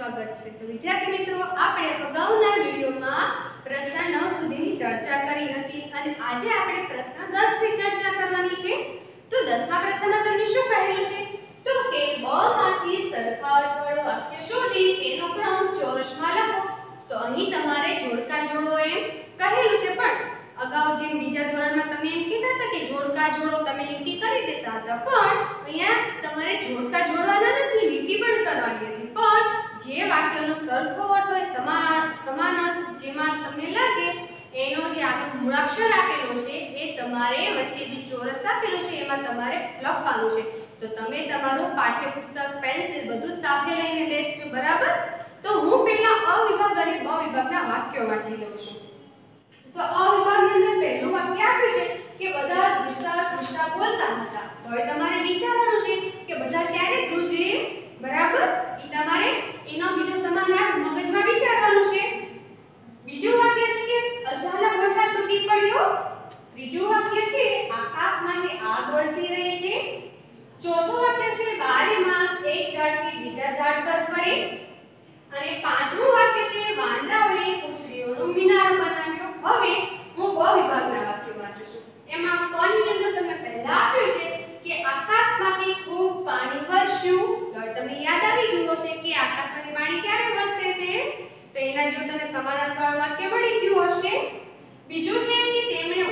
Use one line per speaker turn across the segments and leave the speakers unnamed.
સ્વાગત છે। તો વિદ્યાર્થી મિત્રો, આપણે અગાઉના વિડિયોમાં પ્રશ્ન 9 સુધીની ચર્ચા કરી હતી અને આજે આપણે પ્રશ્ન 10 થી ચર્ચા કરવાની છે। તો 10મા પ્રશ્નમાં તમને શું કહેલું છે? તો કે બ માંથી સરખાવટવાળું વાક્ય શોધી તેનો ક્રમ ચોરસમાં લખો। તો અહીં તમારે જોડકા જોડો એમ કહેલું છે, પણ અગાઉ જેમ બીજા ધોરણમાં તમે એમ કહેતા હતા કે જોડકા જોડો, તમે લીટી કરી દેતા હતા, પણ અહીંયા તમારે જોડકા જોડવાના નથી, લીટી પણ કરવાની હતી। પણ જે વાક્યનો સરખો અર્થ હોય, સમાન અર્થ જેમાં તમને લાગે એનો જે આપણો મૂળાક્ષર આપેલો છે એ તમારે વચ્ચે જે ચોરસ આપેલો છે એમાં તમારે લખવાનું છે। તો તમે તમારું પાઠ્યપુસ્તક, પેન્સિલ બધું સાથે લઈને બેસજો, બરાબર? તો હું પહેલા અ વિભાગ અને બ વિભાગના વાક્યો વાંચી લઉં છું। તો અ વિભાગની અંદર પહેલું વાક્ય આપ્યું છે કે બધા ધ્રુજતા બોલતા હતા। તો હવે તમારે વિચારવાનું છે કે બધા ક્યારે ધ્રુજે, બરાબર? એ તમારે એનો બીજો સમાનાર્થ મગજમાં વિચારવાનું છે। બીજું વાક્ય છે કે અચાનક વરસાદ તૂટી પડ્યો। ત્રીજું વાક્ય છે આકાશમાંથી આગ વરસી રહી છે। ચોથું વાક્ય છે બારે માસ એક ઝાડથી બીજા ઝાડ પર ફરે। અને પાંચમું વાક્ય છે વાંદરાઓએ પૂંછડીઓનો મિનારો બનાવ્યો। હવે હું બ વિભાગના વાક્યો વાંચું છું। એમાં ક ની અંદર તમને પહેલા આપ્યું છે કે આકાશમાંથી ખૂબ પાણી વરસ્યું। તો તમને યાદ આવી ગયું હશે કે આકાશમાંથી પાણી ક્યારે વરસે છે? તો એના જેવું તમને સમાનાર્થવાળું વાક્ય મળી ગયું હશે। બીજું છે કે તેમણે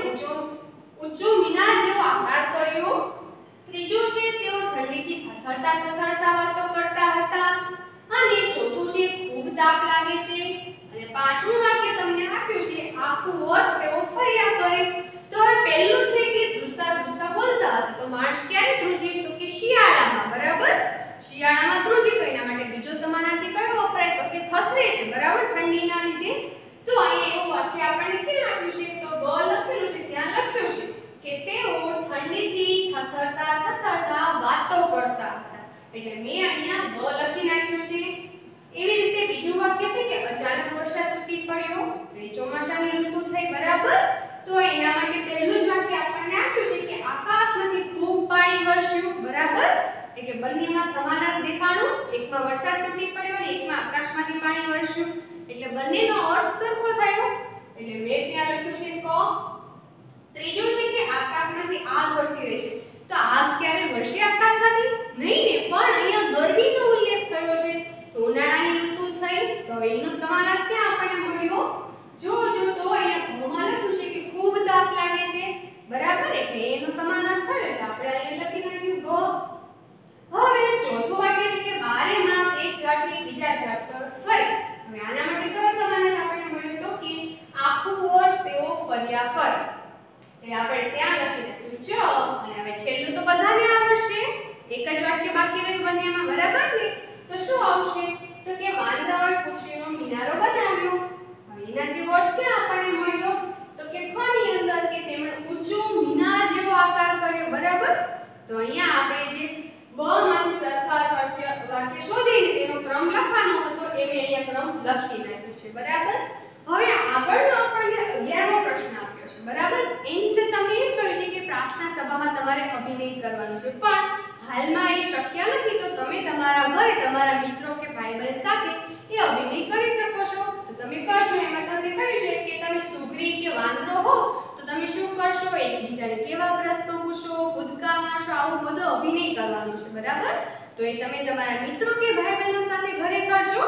ઊંચો મિનાર જેવો આકાર કર્યો। ત્રીજું છે તેઓ ઠંડીથી થરથરતા વાતો કરતા હતા। અને ચોથું છે ખૂબ તાપ લાગે છે। અને પાંચમું વાક્ય તમને આપ્યું છે આખું વર્ષ તેઓ ફર્યા કરે। તો હવે પહેલું છે કે ધ્રુજતા બોલતા હતા। તો માણસ ક્યારે ધ્રુજે? તો કે શિયાળામાં, બરાબર? શિયાળામાં ધ્રુજે। તો એના માટે બીજો સમાનાર્થી કયો વપરાય? તો કે થથરે છે, બરાબર? ઠંડીના લીધે। તો અહીં એવું વાક્ય આપણને ક્યાં આપ્યું છે? તો બ લખેલું છે, ત્યાં લખ્યું છે કે તેઓ ઠંડીથી થરથરતા વાતો કરતા હતા। એટલે મેં અહીંયા બ લખી નાખ્યું છે। એવી રીતે બીજું વાક્ય છે કે અચાનક વરસાદ તૂટી પડ્યો। એ ચોમાસાની ઋતુ થઈ, બરાબર? તો એના માટે પહેલું જ વાક્ય આપણને આપ્યું છે કે આકાશમાંથી ખૂબ પાણી વરસ્યું, બરાબર? એટલે બંનેમાં સમાનાર્થ દેખાણું, એકમાં વરસાદ તૂટી પડ્યો અને એકમાં આકાશમાંથી પાણી વરસ્યું। એટલે બંનેનો અર્થ સરખો થયો। એટલે મેં ત્યાં લખ્યું છે ક। ત્રીજું છે કે આકાશમાંથી આગ વરસી રહી છે। તો આગ ક્યારે વરસે આકાશમાંથી? નહીં ને, પણ અહીંયા ગરમીનો ઉલ્લેખ થયો છે। તો ઉનાળાની ઋતુ થઈ, તો એનો સમાનાર્થ ક્યાં આપણને મળ્યો? જો તો અહીંયા ઘમાં લખ્યું છે કે ખૂબ તાપ લાગે છે, બરાબર? એટલે એનો સમાનાર્થ થયો, એટલે આપણે અહીંયા લખી નાખ્યું ગ। હવે ચોથું વાક્ય છે કે બારે માસ એક ઝાડથી બીજા ઝાડ પર ફરે। હવે આના માટે કયો સમાનાર્થ આપણને મળ્યો? તો કે આખું વર્ષ તેઓ ફર્યા કરે। એટલે આપણે ત્યાં લખી નાખ્યું ચ। અને હવે છેલ્લું તો બધાને આવડશે, એક જ વાક્ય બાકી રહ્યું બંનેમાં, બરાબર ને? તો શું આવશે? તો કે વાંદરાઓએ પૂંછડીનો મિનારો બનાવ્યો। હવે એના જેવો અર્થ ક્યાં આપણને મળ્યો? તો કે ખ ની અંદર કે તેમણે ઊંચો મિનાર જેવો આકાર કર્યો, બરાબર? તો અહીંયા આપણે જે બ માંથી સરખા વાક્ય શોધીને તેનો ક્રમ લખવાનો હતો એ મેં અહીંયા ક્રમ લખી નાખ્યો છે, બરાબર? હવે આગળનો આપણને 11મો પ્રશ્ન આપ્યો છે, બરાબર? એની અંદર તમે એમ કહ્યું છે કે પ્રાર્થના સભામાં તમારે અભિનય કરવાનું છે, પણ હાલમાં એ શક્ય નથી। તો તમે તમારા ઘરે તમારા મિત્રો કે ભાઈબંધ સાથે એ અભિનય કરી શકો છો। તો તમે કરજો। એમાં તમને કહ્યું છે કે તમે સુગ્રી કે વાંદરો હો તો તમે શું કરશો? એકબીજાને કેવા પ્રશ્નો પૂછો, કૂદકા મારશો, આવું બધું અભિનય કરવાનું છે, બરાબર? તો એ તમે તમારા મિત્રો કે ભાઈબંધો સાથે ઘરે કરજો।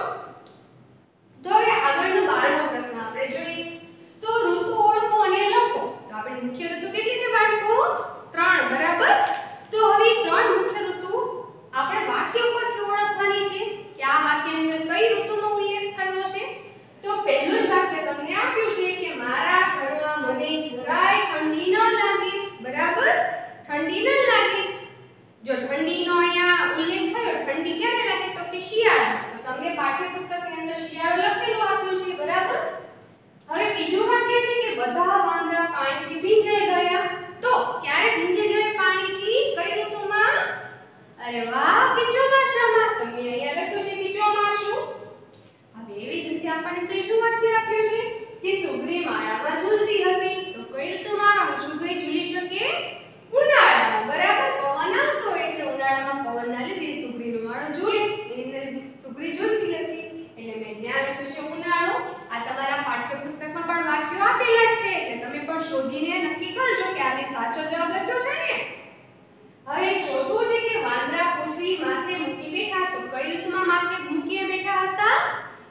તો હવે આગળનો 12મો પ્રશ્ન આપણે જોઈએ। તો ઋતુ ઓળખો અને લખો। તો આપણે મુખ્ય ઋતુ કેટલી છે બાળકો? 3, બરાબર? તો હવે 3 મુખ્ય ઋતુ આપણે વાક્ય પરથી ઓળખવાની છે કે આ વાક્યની અંદર કઈ ઋતુનો ઉલ્લેખ થયો છે। તો પહેલું જ વાક્ય તમને આપ્યું છે કે મારા ઘરમાં મને જરાય ઠંડી ન લાગે, બરાબર? ઠંડી ન લાગે। જો ઠંડીનો અહીંયા ઉલ્લેખ થયો, ઠંડી ક્યારે લાગે? તો કે શિયાળામાં। તો તમને પાઠ્યપુસ્તકની અંદર શિયાળો લખેલું આપ્યું છે, બરાબર? હવે બીજું વાક્ય છે કે બધા વાંદરા પાણીથી ભીંજાઈ ગયા। તો ક્યારે ભીંજાઈ જાય પાણીથી? કઈ ઋતુમાં? અરે વાહ, કે ચોમાસામાં। તો મેં અહીંયા લખ્યું છે કે ચોમાસું। હવે એવી જ રીતે આપણને ત્રીજું વાક્ય આપ્યું છે કે સુગ્રી માળામાં ઝૂલતી હતી। તો કઈ ઋતુમાં સુગ્રી ઝૂલી શકે? ઉનાળામાં, બરાબર? પવન આવતો હોય એટલે ઉનાળામાં પવનના લીધે સુગ્રીનો માળો ઝૂલે, એની અંદર સુગ્રી ઝૂલતી હતી।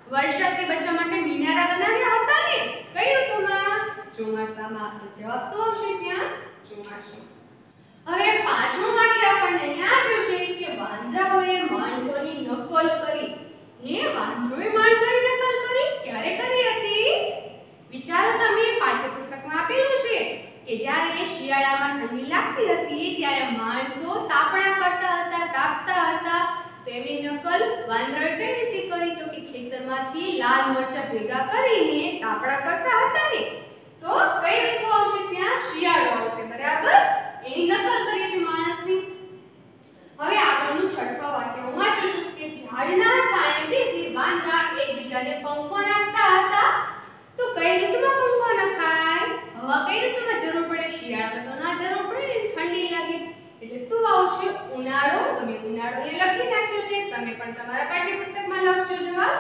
વરસાદથી બચવા માટે મિનારા બનાવ્યા હતા ને કઈ ઋતુમાં? ચોમાસામાં. તો જવાબ શું આવશે ત્યાં? ચોમાસું. હવે પાંચમું વાક્ય આપણને અહીંયા આપ્યું છે કે વાંદરાઓએ માણસોની નકલ કરી. વાંદરોએ માણસોની નકલ કરી? ક્યારે કરી હતી? વિચારો તમે, પાઠ્યપુસ્તકમાં આપેલું છે કે જ્યારે શિયાળામાં ઠંડી લાગતી હતી ત્યારે માણસો તાપણા કરતા હતા, તાપતા હતા. તો એની નકલ વાંદરાએ કઈ રીતે કરી? તો કે ખેતરમાંથી લાલ મરચા ભેગા કરીને તાપણા કરતા હતા ને. તો કઈ ઋતુ આવશે ત્યાં? શિયાળો આવશે. બરાબર, એની નકલ કરી હતી માણસની. હવે આગળનું છઠ્ઠા વાક્ય હું વાંચું છું કે ઝાડના છાંયે બેસી વાંદરા એકબીજાને પંખો નાખતા હતા. તો કઈ ઋતુમાં પંખો નખાય? હવા કઈ ઋતુમાં જરૂર પડે? શિયાળામાં તો ના જરૂર પડે, ઠંડી લાગે. એટલે શું આવશે? ઉનાળો. તમે ઉનાળો એ લખી નાખ્યો છે, તમે પણ તમારા પાઠ્યપુસ્તકમાં લખજો જવાબ.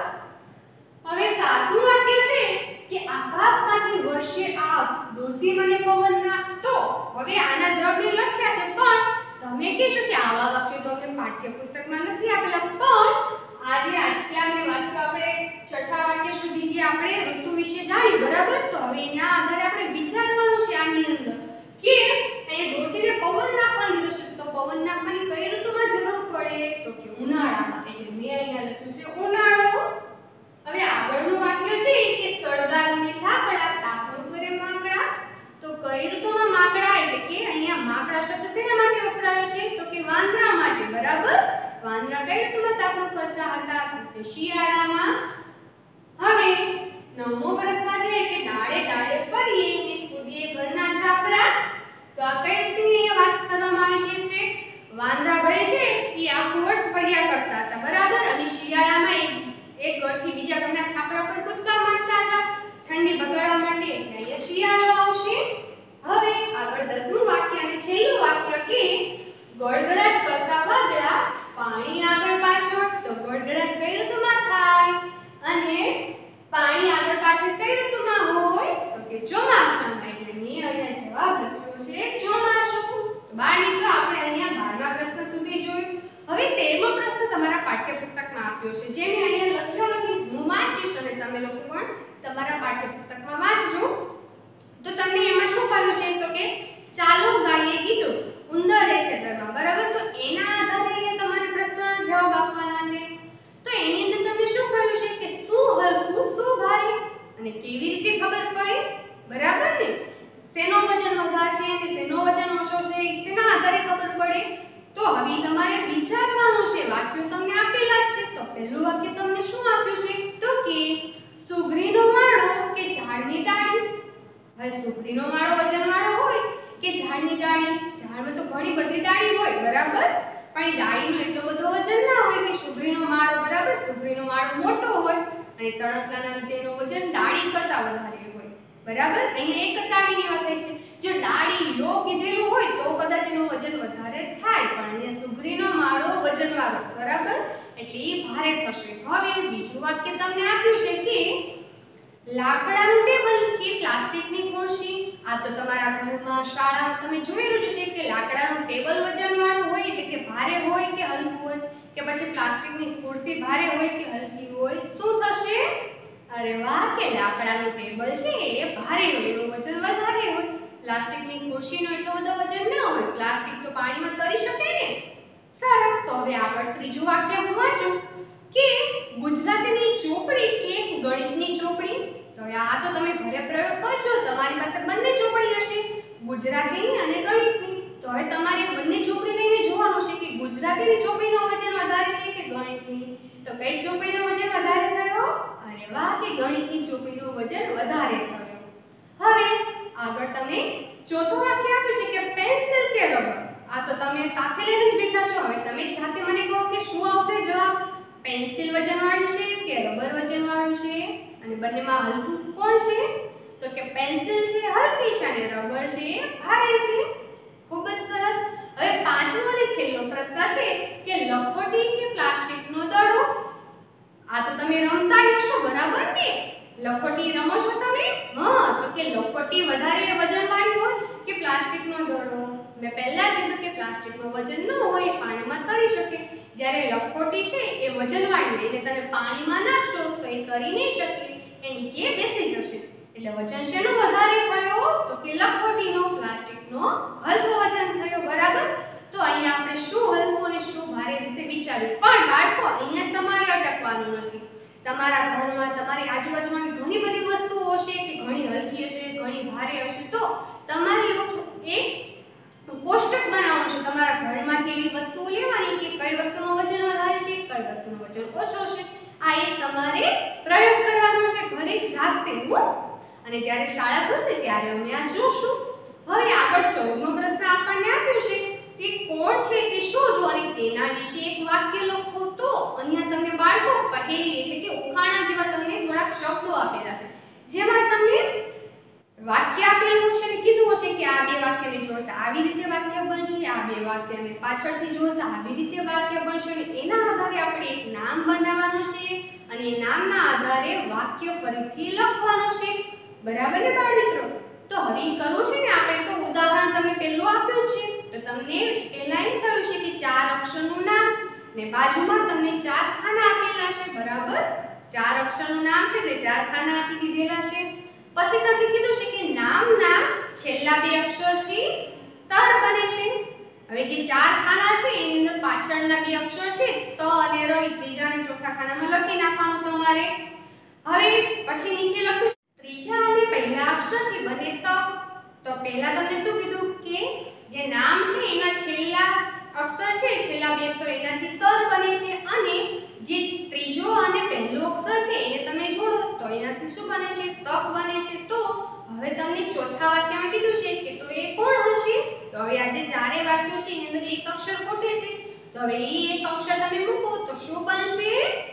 હવે સાતમું વાક્ય છે કે આકાશમાંથી વર્ષે આગ, ડોસી મને પવન નાખતો. હવે આના જવાબને લખ્યા છે, પણ તમે કહેશો કે આવા વાક્યો તો અમે પાઠ્યપુસ્તકમાં નથી આપેલા. પણ આજે આટલા મેં વાક્યો આપણે છઠ્ઠા વાક્ય સુધી જે આપણે ઋતુ વિશે જાણી, બરાબર? તો હવે એના આધારે આપણે વિચારવાનું છે આની અંદર કે અહીંયા ડોસીને પવન નાખવાની જરૂર છે. તો પવન નાખવાની કઈ ઋતુમાં જરૂર પડે? તો કે ઉનાળામાં. એટલે મેં અહીંયા લખ્યું છે ઉનાળો. હવે આગળનું વાક્ય છે કે સળગાવીને લાકડા, તાપણું કરે માકડા. તો કઈ ઋતુમાં માકડા? એટલે કે અહીંયા માકડા શબ્દ શેના માટે વપરાયો છે? તો કે વાંદરા માટે. બરાબર, વાંદરા કઈ ઋતુમાં તાપણું કરતા હતા? તો શિયાળામાં. હવે નવમો પ્રશ્ન છે કે ડાળે ડાળે ફરીએ ને કૂદીએ ઘરના છાપરા. તો આ કઈ રીતની વાત કરવામાં આવી છે કે વાંદરાભાઈ છે એ આખું વર્ષ ફર્યા કરતા હતા, બરાબર? અને શિયાળામાં એક ઘરથી બીજા ઘરના છાપરા પર કૂદકા મારતા હતા ઠંડી બગાડવા માટે. એટલે અહીંયા શિયાળો આવશે. હવે આગળ 10મું વાક્ય અને છેલ્લું વાક્ય કે ગડગડાટ કરતા વાદળા, પાણી આગળ પાછળ. તો ગડગડાટ કઈ ઋતુમાં થાય? અને પાણી આગળ પાછળ કઈ ઋતુમાં હોય? તો કે ચોમાસામાં. એટલે મેં અહીંયા જવાબ લખ્યો છે ચોમાસું. બાળ મિત્રો, આપણે અહીંયા 12મા પ્રશ્ન સુધી જોયું. હવે 13મો પ્રશ્ન તમારા પાઠ્યપુસ્તકમાં આપ્યો છે, જે મેં અહીંયા લખ્યો નથી. હું વાંચીશ અને તમે લોકો પણ તમારા પાઠ્યપુસ્તકમાં વાંચજો. તો તમને એમાં શું કહ્યું છે? તો કે ચાલો ગાઈએ ગીતો ઉંદરે છેતરમાં. બરાબર, તો એના આધારે અહીંયા તમારે પ્રશ્નના જવાબ આપવાના છે. તો એની અંદર તમને શું કહ્યું છે કે શું હલકું, શું ભારે અને કેવી રીતે ખબર પડે? બરાબર ને? શેનો વજન વધારે છે અને શેનો વજન ઓછો છે, શેના આધારે ખબર પડે? તો હવે તમારે વિચારવાનું છે. વાક્યો તમને આપેલા છે. તો પહેલું વાક્ય તમને શું આપ્યું છે? તો કે સુગરીનો માળો કે ઝાડની ડાળી. હવે સુગરીનો માળો વજનવાળો હોય કે ઝાડની ડાળી? ઝાડમાં તો ઘણી બધી ડાળી હોય, બરાબર? પણ ડાળીનો એટલો બધો વજન ના હોય કે સુગરીનો માળો, બરાબર? સુગરીનો માળો મોટો હોય અને તણખલાના લીધે એનું વજન ડાળી કરતા વધારે હોય, બરાબર? અહીંયા એક ડાળીની વાત થાય છે. જો ડાળી લો કીધેલું હોય તો કદાચ એનું વજન વધારે થાય, પણ અહીંયા સુગરીનો માળો વજનવાળો, બરાબર? એટલે એ ભારે થશે. હવે બીજું વાક્ય તમને આપ્યું છે કે લાકડાનું ટેબલ કે પ્લાસ્ટિકની ખુરશી. આ તો તમારા ઘરમાં, શાળામાં તમે જોયેલું જ છે કે લાકડાનું ટેબલ વજનવાળું હોય એટલે કે ભારે હોય કે હલકું હોય, કે પછી પ્લાસ્ટિકની ખુરશી ભારે હોય કે હલકી હોય. શું થશે? અરે વાહ, કે લાકડાનું ટેબલ છે એ ભારે હોય, એનું વજન વધારે હોય. પ્લાસ્ટિકની ખુરશીનો એટલો બધો વજન ન હોય. પ્લાસ્ટિક તો પાણીમાં તરી શકે ને. સરસ. તો હવે આગળ ત્રીજું વાક્ય હું વાંચું કે ગુજરાતીની ચોપડી કે ગણિતની ચોપડી. તો આ તો તમે ઘરે પ્રયોગ કરજો. તમારી પાસે બંને ચોપડી હશે, ગુજરાતીની અને ગણિતની. તો હવે તમારે બંને ચોપડી લઈને જોવાનું છે કે ગુજરાતીની ચોપડીનો વજન વધારે છે કે ગણિતની. તો કઈ ચોપડીનો વજન વધારે થયો? અરે વાહ, કે ગણિતની ચોપડીનો વજન વધારે થયો. હવે આગળ તમે ચોથું વાક્ય આપ્યું છે કે પેન્સિલ કે રબર. આ તો તમે સાથે લઈને જ બેઠા છો. હવે તમે જાતે મને કહો કે શું આવશે જવાબ? પેન્સિલ વજનવાળું છે કે રબર વજનવાળું છે? અને બંનેમાં હલકું કોણ છે? તો કે પેન્સિલ છે હલકી છે અને રબર છે ભારે છે. ખૂબ જ સરસ. હવે પાંચમો અને છેલ્લો પ્રશ્ન છે કે લખોટી કે પ્લાસ્ટિકનો દડો. આ તો તમે રમતા હશો, બરાબર ને? લખોટી રમો છો તમે? હા. તો કે લખોટી વધારે વજનવાળી હોય કે પ્લાસ્ટિકનો દડો? મેં પહેલા જ કીધું કે પ્લાસ્ટિકનો વજન ન હોય, પાણીમાં તરી શકે. જ્યારે લખોટી છે એ વજનવાળી હોય એટલે તમે પાણીમાં નાખશો તો એ કરી નહીં શકે, એ નીચે બેસી જશે. એટલે વજન શેનો વધારે થયો? તો કે લખોટીનો, પ્લાસ્ટિકનો હલકો વજન થયો. બરાબર. તો અહીંયા આપણે શું હલકો અને શું ભારે વિશે વિચાર્યું. પણ બાળકો અહીંયા તમારે અટકવાનું નથી. તમારા ઘરમાં તમારી આજુબાજુમાં ઘણી બધી વસ્તુઓ હશે કે ઘણી હલકી હશે, ઘણી ભારે હશે. તો તમારે એક કોષ્ટક બનાવવાનું છે. તમારા ઘરમાંથી એવી વસ્તુઓ લેવાની કે કઈ વસ્તુનું વજન વધારે છે, કઈ વસ્તુનું વજન ઓછો છે. આ એક તમારે પ્રયોગ કરવાનો છે ઘરે જાતે. અને જ્યારે શાળા ખુલશે ત્યારે અમે આ જોશું. હવે આગળ 14મો પ્રશ્ન આપણને આપ્યો છે કે કોણ છે તે શોધો અને તેના વિશે એક વાક્ય લખો. તો અહીંયા તમને બાળકો પહેલી એટલે કે ઉખાણા જેવા તમને થોડાક શબ્દો આપેલા છે, જેમાં તમને વાક્ય આપેલું છે અને કીધું હશે કે આ બે વાક્યને જોડતા આવી રીતે વાક્ય બનશે, આ બે વાક્યને પાછળથી જોડતા આવી રીતે વાક્ય બનશે. એના આધારે આપણે એક નામ બનાવવાનું છે અને એ નામના આધારે વાક્ય ફરીથી લખવાનું છે. બરાબર ને બાળ મિત્રો? તો હવે કરવું છે ને આપણે તો ઉદાહરણ તમને પહેલું આપ્યું છે. તો તમને પહેલા એમ કહ્યું છે કે 4 અક્ષરનું નામ ને બાજુમાં તમને 4 ખાના આપેલા છે. બરાબર. 4 અક્ષરનું નામ છે એટલે 4 ખાના આપી દીધેલા છે. પછી તમને કીધું છે કે નામના છેલ્લા 2 અક્ષરથી તર બને છે. હવે જે 4 ખાના છે એની અંદર પાછળના 2 અક્ષર છે ત અને ર, ત્રીજા અને ચોથા ખાનામાં લખી નાખવાનું તમારે. હવે પછી નીચે લખ્યું ત્રીજા અને પહેલા અક્ષરથી બને ત. તો પહેલા તમને શું કીધું કે જે નામ છે એના છેલ્લા અક્ષર છે, છેલ્લા 2 અક્ષર એનાથી તર બને છે અને જે ત્રીજો અને પહેલો અક્ષર છે એને તમે જોડો તો એનાથી શું બને છે? તક બને છે. તો હવે તમને ચોથા વાક્યમાં કીધું છે કે તો એ કોણ હશે? તો હવે આ જે ચારે વાક્યો છે એની અંદર એક અક્ષર ખોટે છે. તો હવે એ એક અક્ષર તમે મૂકો તો શું બનશે?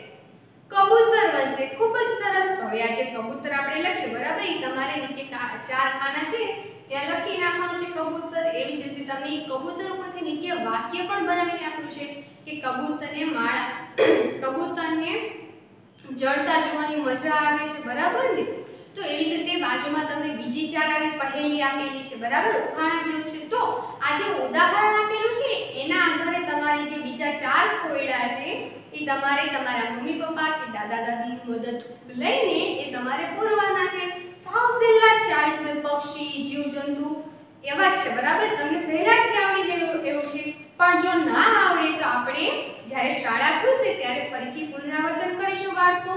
કબૂતર બનશે. ખૂબ જ સરસ. તો હવે આ જે કબૂતર આપણે લખ્યું, બરાબર, એ તમારે નીચે 4 ખાના છે ત્યાં લખી નાખવાનું છે કબૂતર. એવી જ રીતે તમને કબૂતર ઉપરથી નીચે વાક્ય પણ બનાવીને આપ્યું છે કે કબૂતરને જળતા જોવાની મજા આવે છે. બરાબર ને? તો એવી રીતે બાજુમાં તમને બીજી 4 આવી પહેલી આપેલી છે. બરાબર, ઉખાણા જેવું છે. તો આ જે ઉદાહરણ આપેલું છે એના આધારે તમારી જે બીજા 4 કોયડા છે એ તમારે તમારા મમ્મી પપ્પા કે દાદા દાદીની મદદ લઈને એ તમારે પૂરવાના છે. સાવ સહેલા છે. આવી રીતે પક્ષી, જીવજંતુ એવા જ છે. બરાબર, તમને સહેલાઈથી આવડી જાય એવું છે. પણ જો ના આવડે તો આપણે જ્યારે શાળા ખુલશે ત્યારે ફરીથી પુનરાવર્તન કરીશું બાળકો.